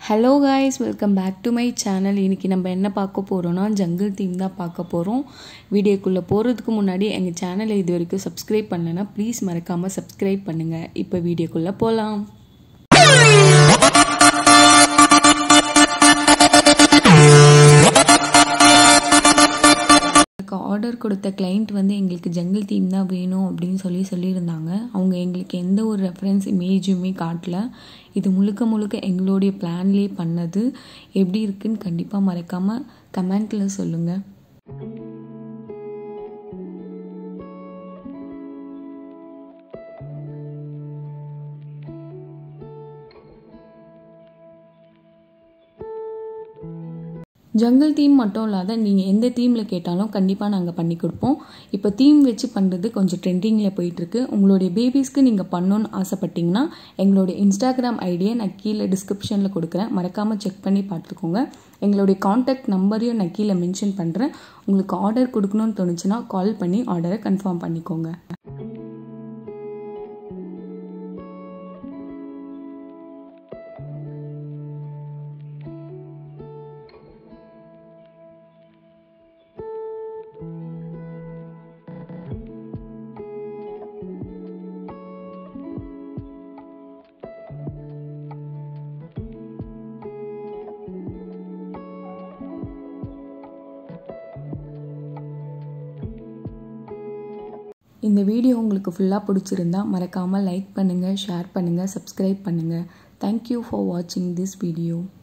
Hello guys, welcome back to my channel. இன்னைக்கு நம்ம என்ன பார்க்க போறோம்னா jungle theme தான் பார்க்க போறோம். வீடியோக்குள்ள போறதுக்கு முன்னாடி எங்க சேனலை இதுவரைக்கும் subscribe பண்ணலனா please மறக்காம subscribe பண்ணுங்க. இப்போ வீடியோக்குள்ள போலாம். ஆர்டர் கொடுத்த கிளையண்ட் வந்து எங்களுக்கு ஜங்கிள் தீம் தான் வேணும் அப்படின்னு சொல்லியிருந்தாங்க. அவங்க எங்களுக்கு எந்த ஒரு ரெஃபரன்ஸ் இமேஜுமே காட்டல. இது முழுக்க எங்களுடைய பிளான்லேயே பண்ணது. எப்படி இருக்குன்னு கண்டிப்பாக மறக்காமல் கமெண்ட்டில் சொல்லுங்கள். ஜங்கிள் தீம் மட்டும் இல்லாத நீங்கள் எந்த தீமில் கேட்டாலும் கண்டிப்பாக நாங்கள் பண்ணி கொடுப்போம். இப்போ தீம் வச்சு பண்ணுறது கொஞ்சம் ட்ரெண்டிங்கில் போயிட்டுருக்கு. உங்களுடைய பேபிஸ்க்கு நீங்கள் பண்ணணுன்னு ஆசைப்பட்டீங்கன்னா எங்களுடைய இன்ஸ்டாகிராம் ஐடியை நான் கீழே டிஸ்கிரிப்ஷனில் கொடுக்குறேன். மறக்காமல் செக் பண்ணி பார்த்துக்கோங்க. எங்களுடைய காண்டாக்ட் நம்பரையும் நான் கீழே மென்ஷன் பண்ணுறேன். உங்களுக்கு ஆர்டர் கொடுக்கணும்னு தோணுச்சுன்னா கால் பண்ணி ஆர்டரை கன்ஃபார்ம் பண்ணிக்கோங்க. இந்த வீடியோ உங்களுக்கு ஃபுல்லாக பிடிச்சிருந்தா மறக்காமல் லைக் பண்ணுங்கள், ஷேர் பண்ணுங்கள், சப்ஸ்கிரைப் பண்ணுங்கள். தேங்க்யூ ஃபார் வாட்சிங் திஸ் வீடியோ.